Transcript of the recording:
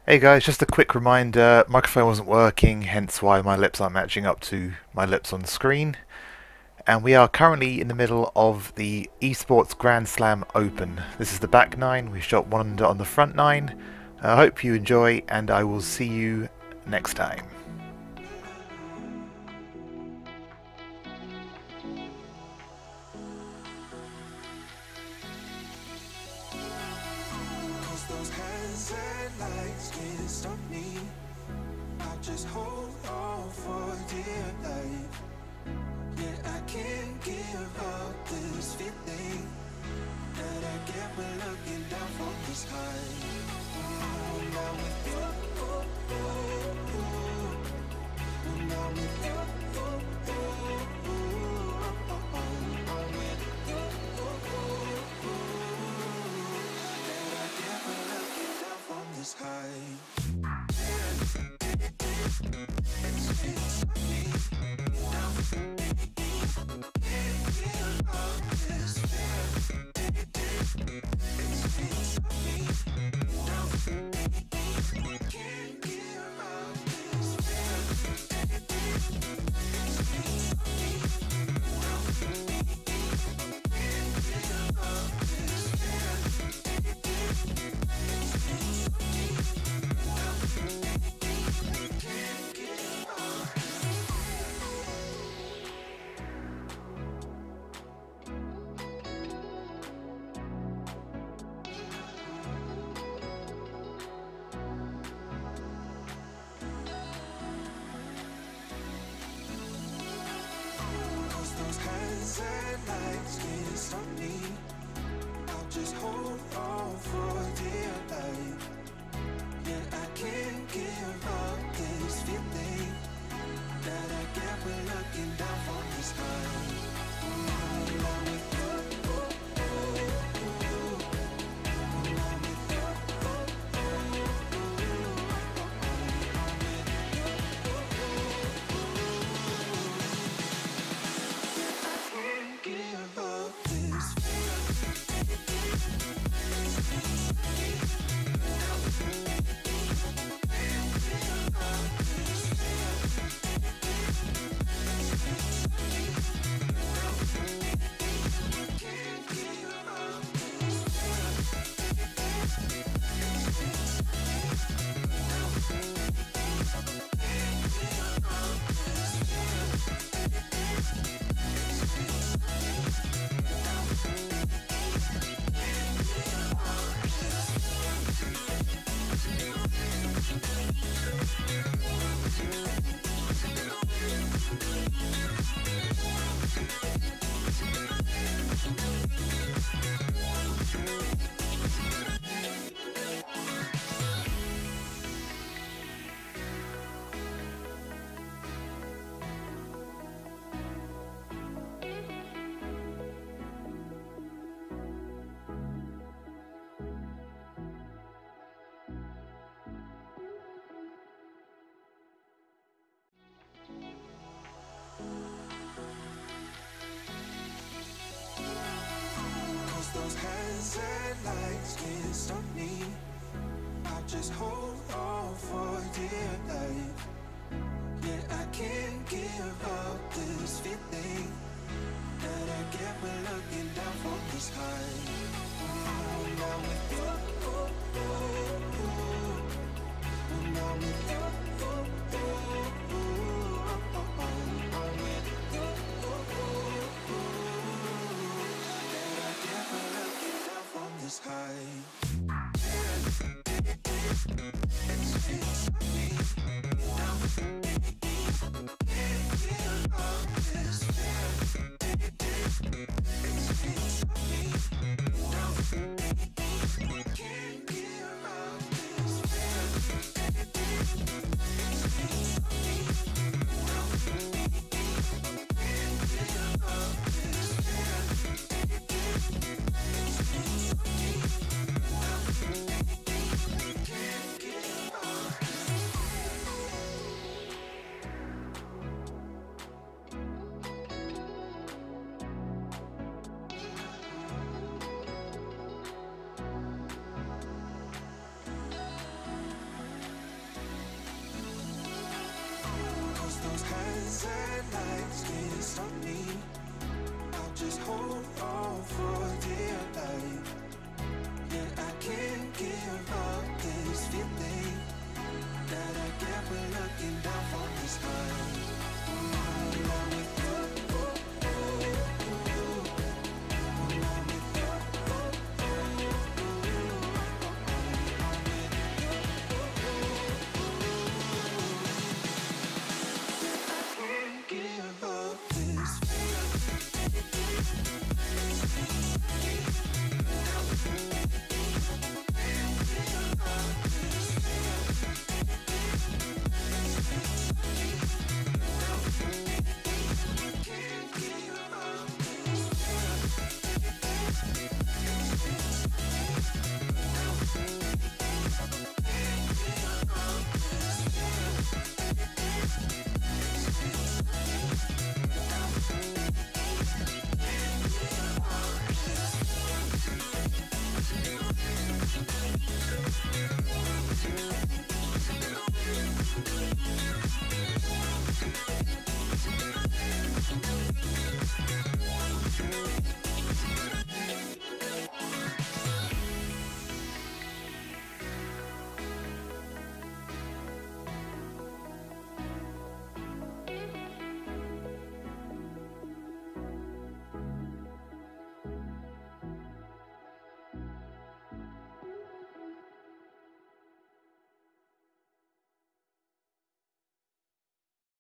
Hey guys, just a quick reminder, microphone wasn't working, hence why my lips aren't matching up to my lips on screen. And we are currently in the middle of the Esports Grand Slam Open. This is the back nine, we shot one under on the front nine. I hope you enjoy, and I will see you next time. Those hands and lights can't stop me. I just hold on for dear life. Yeah, I can't give up this feeling that I get when looking down from this high. When I'm with you, when I'm with you, I'm with you, that I get when looking down from this high. Those hands and lights can't stop me. I'll just hold on for dear life. Yeah, I can't give up this feeling that I get when looking down from the sky. When I'm with you, when I'm with you, I can't give up this Those hands and lights can't stop me. I just hold on for dear life. Yeah, I can't give up this feeling that I get when looking down from this high. When I'm with you, when I'm with you, I'm with you, that I get when looking down from this high. Can't give up. hands and lights can't stop me. I'll just hold on for dear life.